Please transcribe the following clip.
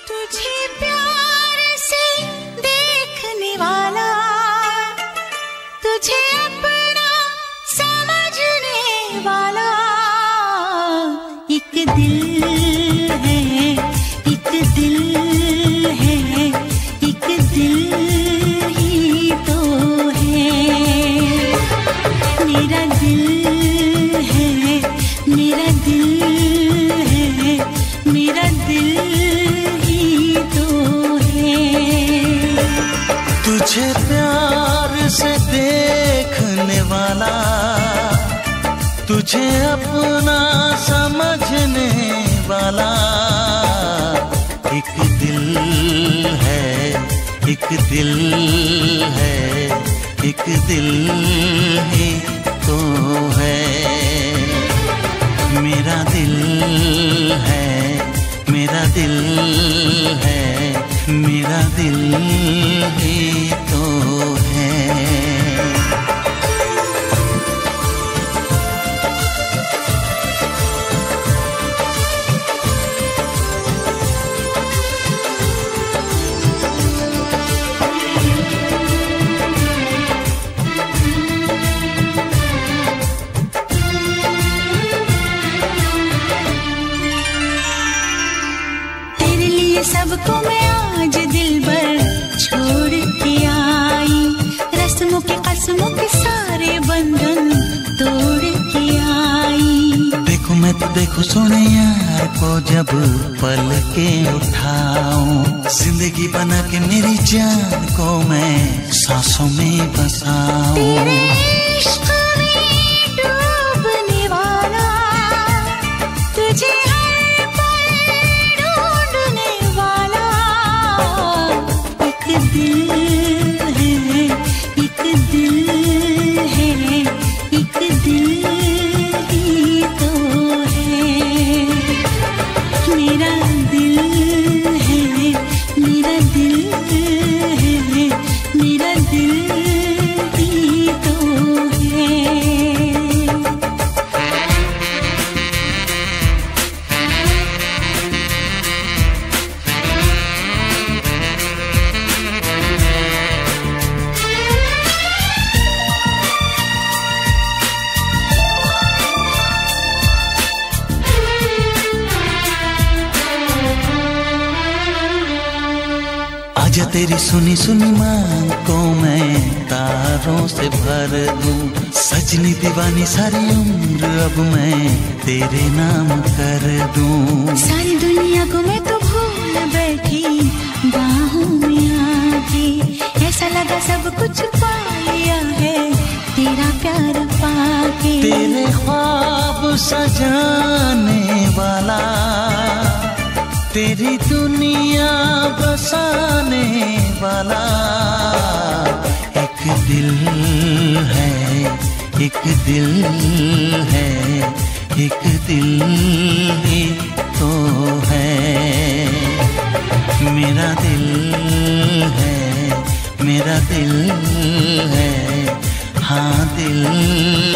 तुझे प्यार से देखने वाला, तुझे अपना समझने वाला एक दिल है, एक दिल है, एक दिल ही तो है। मेरा दिल है, मेरा दिल है, मेरा दिल ही तो है। तुझे प्यार से देखने वाला, तुझे अपना समझने वाला एक दिल है, एक दिल है, एक दिल ही तो है। मेरा दिल है, मेरा दिल है, मेरा दिल ही तो है। सबको मैं आज दिल भर छोड़ के आई, रस्मों के कसमों के सारे बंधन तोड़ के आई। देखो मैं तो देखो सोने यार को जब पल के उठाऊं, जिंदगी बना के मेरी जान को मैं सांसों में बसाऊं। तेरे इश्क में डूबने वाला, तुझे दिल है, एक दिल है, एक दिल ही तो है। मेरा दिल है, मेरा दिल है, मेरा दिल ही तो है। आजा तेरी सुनी सुनी मांग को मैं तारों से भर दूं, सजनी दीवानी सारी उम्र अब मैं तेरे नाम कर दूं। सारी दुनिया को मैं तो भूल बैठी बाहों में आके, ऐसा लगा सब कुछ पा लिया है तेरा प्यार पाके। तेरे ख्वाब सजाने वाला, तेरी दुनिया बसाने वाला एक दिल है, एक दिल है, एक दिल ही तो है। मेरा दिल है, मेरा दिल है, हाँ दिल